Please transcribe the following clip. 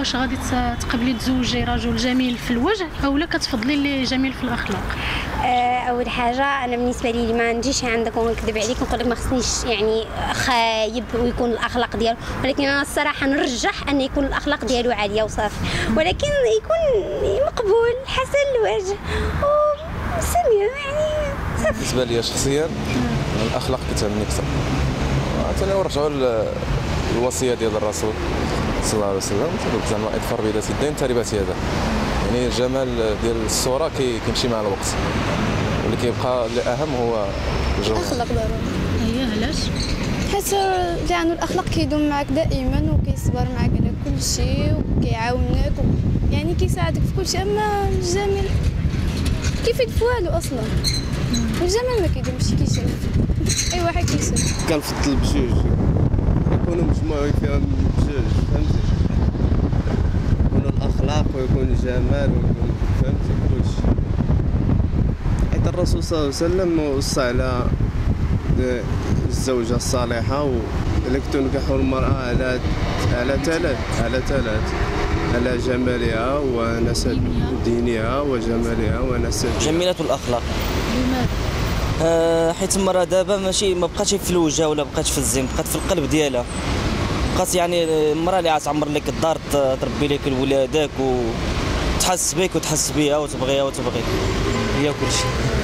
واش غادي تقبلي تزوجي رجل جميل في الوجه اولا كتفضلي اللي جميل في الاخلاق؟ اول حاجه انا بالنسبه لي ما نجيش عندك ونكذب عليك ونقول لك ما خصنيش يعني خايب ويكون الاخلاق ديالو، ولكن انا الصراحه نرجح ان يكون الاخلاق ديالو عاليه وصافي، ولكن يكون مقبول حسن الوجه وسميه يعني صافي. بالنسبه لي شخصيا الاخلاق كتهمني اكثر. ثاني نرجعوا للوصيه ديال الرسول صلى الله عليه وسلم، زعما اظفر بذات الدين تربت يده. يعني الجمال ديال الصوره كيمشي مع الوقت، واللي كيبقى الاهم هو الجوهر. الاخلاق ضروري. هي علاش؟ حيت لأنه الاخلاق كيدوم معك دائما وكيصبر معك على كل شيء وكيعاونك يعني كيساعدك في كل شيء. اما الجميل كيفيد في والو اصلا، الجمال ما كيدومش كيشوف اي واحد كيشوف. كنفضل بجوج يكونوا مجموعين فيهم بجوج، فهمتي؟ يكونوا الاخلاق ويكون الجمال ويكون فهمتي كلشي. حيت الرسول صلى الله عليه وسلم وصى على الزوجه الصالحه وإلا تنكحوا المراه على ثلاث على جمالها ونسب دينها وجمالها ونسب جميلة الأخلاق. لماذا؟ حيت المرأة دابا ما بقاتش في الوجه ولا بقات في الزين، بقات في القلب ديالها. بقات يعني المرأة اللي غتعمر لك الدار، تربي لك ولادك وتحس بك وتحس بها وتبغيها وتبغيك، هي كلشي.